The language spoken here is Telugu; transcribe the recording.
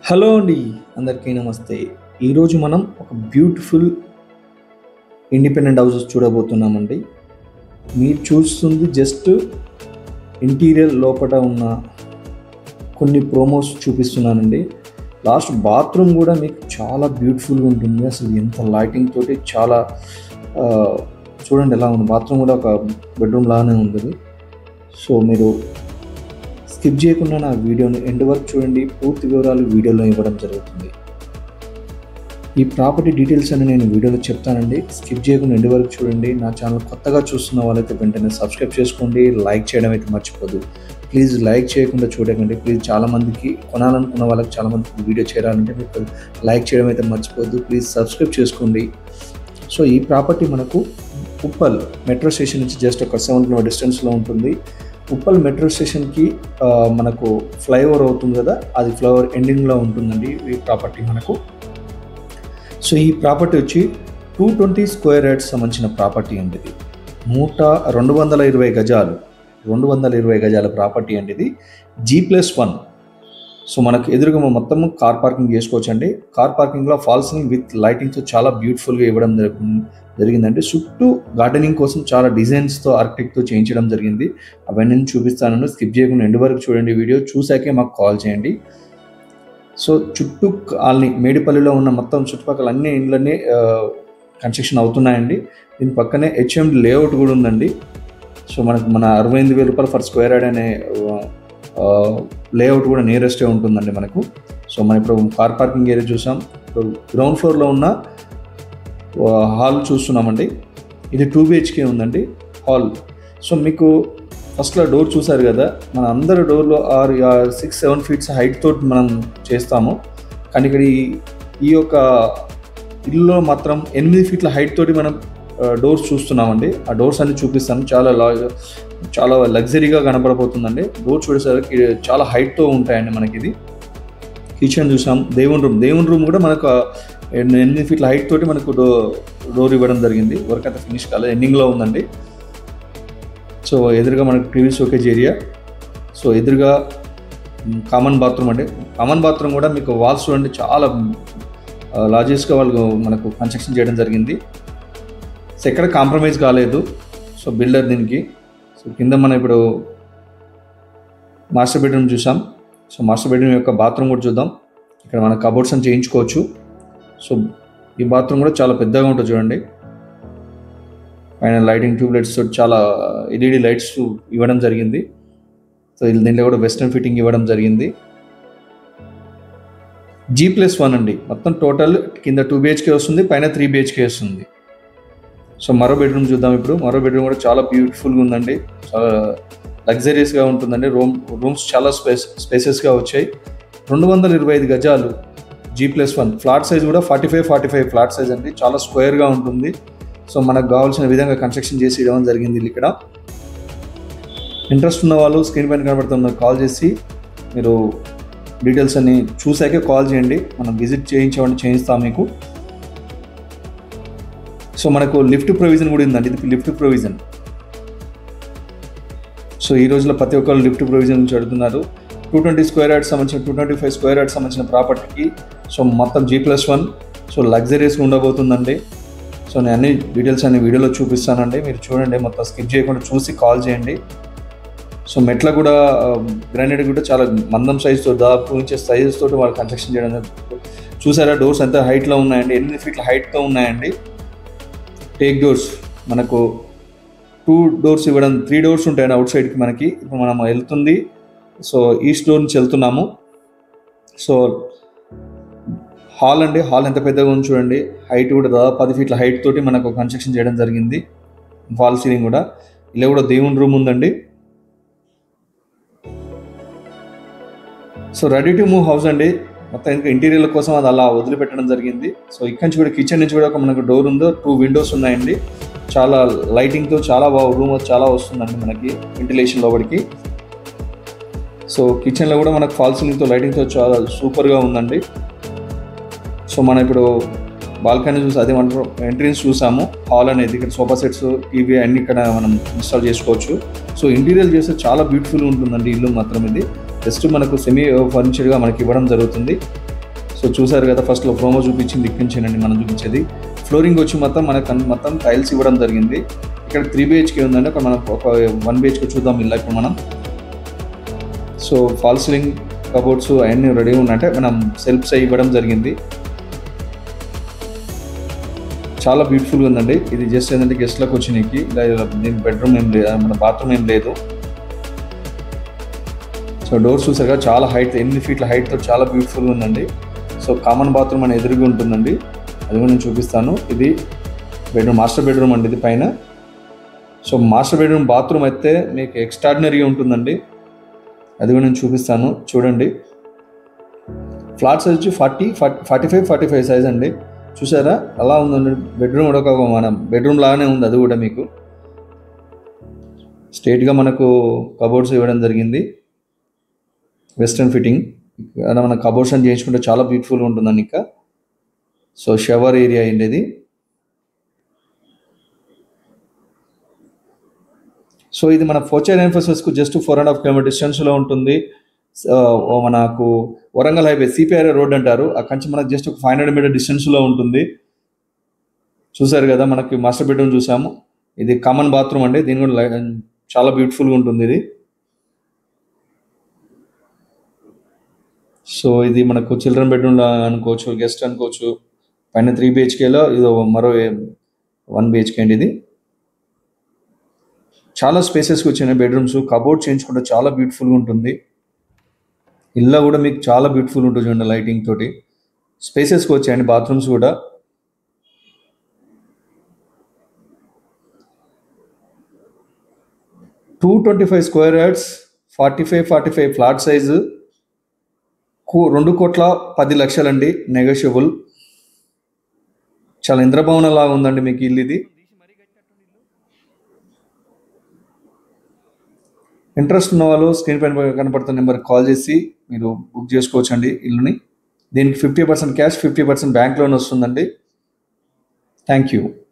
హలో అండి, అందరికీ నమస్తే. ఈరోజు మనం ఒక బ్యూటిఫుల్ ఇండిపెండెంట్ హౌసెస్ చూడబోతున్నామండి. మీరు చూస్తుంది జస్ట్ ఇంటీరియర్ లోపల ఉన్న కొన్ని ప్రోమోస్ చూపిస్తున్నానండి. లాస్ట్ బాత్రూమ్ కూడా మీకు చాలా బ్యూటిఫుల్గా ఉంటుంది. అసలు ఎంత లైటింగ్ తోటి చాలా చూడండి ఎలా ఉంది. బాత్రూమ్ కూడా ఒక బెడ్రూమ్ లాగానే ఉంటుంది. సో మీరు స్కిప్ చేయకుండా నా వీడియోని ఎండ్ వరకు చూడండి. పూర్తి వివరాలు వీడియోలో ఇవ్వడం జరుగుతుంది. ఈ ప్రాపర్టీ డీటెయిల్స్ అని నేను వీడియోలో చెప్తానండి. స్కిప్ చేయకుండా ఎండ్ వరకు చూడండి. నా ఛానల్ కొత్తగా చూస్తున్న వాళ్ళైతే వెంటనే సబ్స్క్రైబ్ చేసుకోండి. లైక్ చేయడం అయితే మర్చిపోదు. ప్లీజ్ లైక్ చేయకుండా చూడకండి. ప్లీజ్ చాలామందికి కొనాలనుకున్న వాళ్ళకి చాలామందికి వీడియో చేయాలంటే మీకు లైక్ చేయడం అయితే మర్చిపోద్దు. ప్లీజ్ సబ్స్క్రైబ్ చేసుకోండి. సో ఈ ప్రాపర్టీ మనకు ఉప్పల్ మెట్రో స్టేషన్ నుంచి జస్ట్ ఒక 7 km డిస్టెన్స్లో ఉంటుంది. ఉప్పల్ మెట్రో స్టేషన్కి మనకు ఫ్లైఓవర్ అవుతుంది కదా, అది ఫ్లైఓవర్ ఎండింగ్లో ఉంటుందండి ఈ ప్రాపర్టీ మనకు. సో ఈ ప్రాపర్టీ వచ్చి 220 స్క్వేర్ యార్డ్స్ సంబంధించిన ప్రాపర్టీ అండి. ఇది 220 గజాలు 220 గజాల ప్రాపర్టీ అండి. ఇది G+1. సో మనకు ఎదురుగా మొత్తం కార్ పార్కింగ్ చేసుకోవచ్చు అండి. కార్ పార్కింగ్లో ఫాల్సింగ్ విత్ లైటింగ్తో చాలా బ్యూటిఫుల్గా ఇవ్వడం జరిగిందండి. చుట్టూ గార్డెనింగ్ కోసం చాలా డిజైన్స్తో ఆర్కిటెక్ట్తో చేయించడం జరిగింది. అవన్నీ నేను చూపిస్తాను. స్కిప్ చేయకుండా ఎండ్ వరకు చూడండి. వీడియో చూసాకే మాకు కాల్ చేయండి. సో చుట్టూ కాలనీ మేడిపల్లిలో ఉన్న మొత్తం చుట్టుపక్కల అన్ని ఇండ్లన్నీ కన్స్ట్రక్షన్ అవుతున్నాయండి. దీని పక్కనే HMD లేఅవుట్ కూడా ఉందండి. సో మనకు 68,000 రూపాయలు ఫర్ స్క్వేర్ యార్డ్ అనే లేఅవుట్ కూడా నియరెస్టే ఉంటుందండి మనకు. సో మనం ఇప్పుడు కార్ పార్కింగ్ ఏరియా చూసాం. ఇప్పుడు గ్రౌండ్ ఫ్లోర్లో ఉన్న హాల్ చూస్తున్నామండి. ఇది 2 BHK ఉందండి హాల్. సో మీకు ఫస్ట్లో డోర్ చూసారు కదా, మన అందరి డోర్లో 6-7 ఫీట్స్ హైట్ తోటి మనం చేస్తాము. కానీ ఇక్కడ ఈ యొక్క ఇల్లులో మాత్రం 8 ఫీట్ల హైట్ తోటి మనం డోర్స్ చూస్తున్నామండి. ఆ డోర్స్ అన్ని చూపిస్తాను. చాలా లగ్జరీగా కనపడబోతుందండి. డోర్ చూసేసరికి చాలా హైట్తో ఉంటాయండి మనకి. ఇది కిచెన్ చూసాం. దేవుని రూమ్ కూడా మనకు 8 ఫీట్ల హైట్ తోటి మనకు డోర్ ఇవ్వడం జరిగింది. వర్క్ అయితే ఫినిష్ కాలేదు, ఎండింగ్లో ఉందండి. సో ఎదురుగా మనకు టీవీ షోకేజ్ ఏరియా. సో ఎదురుగా కామన్ బాత్రూమ్ అండి. కామన్ బాత్రూమ్ కూడా మీకు వాల్స్ చూడండి, చాలా లార్జెస్ట్గా వాళ్ళు మనకు కన్స్ట్రక్షన్ చేయడం జరిగింది. సో ఎక్కడ కాంప్రమైజ్ కాలేదు. సో బిల్డర్ దీనికి. సో కింద మనం ఇప్పుడు మాస్టర్ బెడ్రూమ్ చూసాం. సో మాస్టర్ బెడ్రూమ్ యొక్క బాత్రూమ్ కూడా చూద్దాం. ఇక్కడ మన కబోర్డ్స్ అని చేయించుకోవచ్చు. సో ఈ బాత్రూమ్ కూడా చాలా పెద్దగా ఉంటుంది చూడండి. పైన లైటింగ్ ట్యూబ్లైట్స్ చాలా LED లైట్స్ ఇవ్వడం జరిగింది. సో దీంట్లో కూడా వెస్టర్న్ ఫిట్టింగ్ ఇవ్వడం జరిగింది. G+1 అండి. మొత్తం టోటల్ కింద 2 BHK వస్తుంది, పైన 3 BHK వస్తుంది. సో మరో బెడ్రూమ్ చూద్దాం ఇప్పుడు. మరో బెడ్రూమ్ కూడా చాలా బ్యూటిఫుల్గా ఉందండి. చాలా లగ్జరియస్గా ఉంటుందండి. రూమ్స్ చాలా స్పేసెస్గా వచ్చాయి. 225 గజాలు G+1. ఫ్లాట్ సైజ్ కూడా 45 ఫ్లాట్ సైజ్ అండి. చాలా స్క్వేర్గా ఉంటుంది. సో మనకు కావాల్సిన విధంగా కన్స్ట్రక్షన్ చేసి ఇవ్వడం జరిగింది ఇక్కడ. ఇంట్రెస్ట్ ఉన్న వాళ్ళు స్క్రీన్ పైన కనబడుతున్న కాల్ చేసి మీరు డీటెయిల్స్ అన్ని చూసాకే కాల్ చేయండి. మనం విజిట్ చేయిస్తాం మీకు. సో మనకు లిఫ్ట్ ప్రొవిజన్ కూడా ఉందండి. ఇది లిఫ్ట్ ప్రొవిజన్. సో ఈ రోజులో ప్రతి ఒక్కరు లిఫ్ట్ ప్రొవిజన్ నుంచి అడుగుతున్నారు. 220 స్క్వేర్ యార్డ్స్ సంబంధించిన 225 స్క్వేర్ యార్డ్స్ సంబంధించిన ప్రాపర్టీకి సో మొత్తం G+1. సో లగ్జరీస్గా ఉండబోతుందండి. సో నేను అన్ని డీటెయిల్స్ అన్ని వీడియోలో చూపిస్తానండి. మీరు చూడండి, మొత్తం స్కిప్ చేయకుండా చూసి కాల్ చేయండి. సో మెట్ల కూడా గ్రానైట్ కూడా చాలా మందం సైజుతో, దాదాపు 2 ఇంచెస్ సైజెస్ తోటి వాళ్ళు కన్స్ట్రక్షన్ చేయడం చూసారా. డోర్స్ ఎంత హైట్లో ఉన్నాయండి, 8 ఫీట్ల హైట్తో ఉన్నాయండి. టేక్ డోర్స్ మనకు 2 డోర్స్ ఇవ్వడం, 3 డోర్స్ ఉంటాయండి అవుట్ సైడ్కి మనకి. ఇప్పుడు మనం వెళ్తుంది సో ఈస్ట్ డోర్ నుంచి వెళ్తున్నాము. సో హాల్ అండి. హాల్ ఎంత పెద్దగా ఉంది చూడండి. హైట్ కూడా దాదాపు 10 ఫీట్ల హైట్ తోటి మనకు కన్స్ట్రక్షన్ చేయడం జరిగింది. వాల్ సీలింగ్ కూడా. ఇలా కూడా దేవుని రూమ్ ఉందండి. So ready to move house అండి. మొత్తం ఇంకా ఇంటీరియర్ల కోసం అది అలా వదిలిపెట్టడం జరిగింది. సో ఇక్కడ నుంచి కూడా కిచెన్ నుంచి కూడా మనకు డోర్ ఉందో, 2 విండోస్ ఉన్నాయండి. చాలా లైటింగ్తో చాలా రూమ్ చాలా వస్తుందండి మనకి వెంటిలేషన్ లోపలికి. సో కిచెన్లో కూడా మనకు ఫాల్ సీలింగ్తో లైటింగ్తో చాలా సూపర్గా ఉందండి. సో మనం ఇప్పుడు బాల్కనీ చూసి అదే మనం ఎంట్రన్స్ చూసాము. హాల్ అనేది ఇక్కడ సోఫా సెట్స్, టీవీ అన్ని ఇక్కడ మనం ఇన్స్టాల్ చేసుకోవచ్చు. సో ఇంటీరియర్ చేస్తే చాలా బ్యూటిఫుల్గా ఉంటుందండి ఇల్లు మాత్రం. ఇది జస్ట్ మనకు సెమీ ఫర్నిచర్గా మనకి ఇవ్వడం జరుగుతుంది. సో చూసారు కదా, ఫస్ట్లో ప్రోమో చూపించింది ఇక్కించానండి మనం చూపించేది. ఫ్లోరింగ్ వచ్చి మొత్తం టైల్స్ ఇవ్వడం జరిగింది. ఇక్కడ 3 BHK ఉందండి. అక్కడ మనం ఒక 1 BHK చూద్దాం ఇలా ఇప్పుడు మనం. సో ఫాల్ సీలింగ్ కబోర్డ్స్ అవన్నీ రెడీ ఉన్నట్టే మనం సెల్ఫ్స్ ఇవ్వడం జరిగింది. చాలా బ్యూటిఫుల్గా ఉందండి. ఇది జస్ట్ ఏంటంటే గెస్ట్లకు వచ్చినాయి. దీని బెడ్రూమ్ ఏం లేదు, మన బాత్రూమ్ ఏం లేదు. సో డోర్స్ చూసారుగా చాలా హైట్, 8 ఫీట్ల హైట్తో చాలా బ్యూటిఫుల్గా ఉందండి. సో కామన్ బాత్రూమ్ అని ఎదురుగా ఉంటుందండి, అది కూడా నేను చూపిస్తాను. ఇది బెడ్రూమ్, మాస్టర్ బెడ్రూమ్ అండి ఇది పైన. సో మాస్టర్ బెడ్రూమ్ బాత్రూమ్ అయితే మీకు ఎక్స్ట్రాడినరీగా ఉంటుందండి, అది కూడా నేను చూపిస్తాను చూడండి. ఫ్లాట్ సైజ్ వచ్చి 45 సైజ్ అండి. చూసారా అలా ఉందండి. బెడ్రూమ్ కూడా ఒక మన బెడ్రూమ్ లాగానే ఉంది, అది కూడా మీకు స్ట్రైట్గా మనకు కబోర్డ్స్ ఇవ్వడం జరిగింది, వెస్ట్రన్ ఫిట్టింగ్. అలా మన కబోర్డ్స్ అని చేయించుకుంటే చాలా బ్యూటిఫుల్గా ఉంటుందండి. ఇంకా సో షవర్ ఏరియా అండి ఇది. సో ఇది మన ఫోర్చర్ ఎన్ఫోర్సెస్కు జస్ట్ 4.5 km డిస్టెన్స్లో ఉంటుంది. మనకు వరంగల్ హైవే సిపిఆర్ రోడ్ అంటారు, అక్కడి నుంచి మనకు జస్ట్ ఒక 500 మీటర్ డిస్టెన్స్లో ఉంటుంది. చూసారు కదా, మనకి మాస్టర్ బెడ్రూమ్ చూసాము. ఇది కామన్ బాత్రూమ్ అండి, దీని కూడా చాలా బ్యూటిఫుల్గా ఉంటుంది ఇది. సో ఇది మనకు చిల్డ్రన్ బెడ్రూమ్ అనుకోవచ్చు, గెస్ట్ అనుకోవచ్చు. పైన 3 BHKలో ఇది మరో 1 BHK అండి. ఇది చాలా స్పేసెస్కి వచ్చిన బెడ్రూమ్స్, కబోర్డ్ చేయించుకుంటే చాలా బ్యూటిఫుల్గా ఉంటుంది. ఇల్లు కూడా మీకు చాలా బ్యూటిఫుల్ ఉంటుంది చూడండి, లైటింగ్ తోటి. స్పేసెస్కి వచ్చాయండి బాత్రూమ్స్ కూడా. Two 25 square yards, 45 flat size, 2,10,00,000 అండి, నెగోషియబుల్. చాలా ఇంద్రభవనం లాగా ఉందండి మీకు ఇల్లు ఇది. ఇంట్రెస్ట్ ఉన్న వాళ్ళు స్క్రీన్ పైన కనపడుతున్న నెంబర్కి కాల్ చేసి మీరు బుక్ చేసుకోవచ్చు అండి ఇల్లుని. దీనికి 50% క్యాష్, 50% బ్యాంక్ లోన్ వస్తుందండి. Thank you.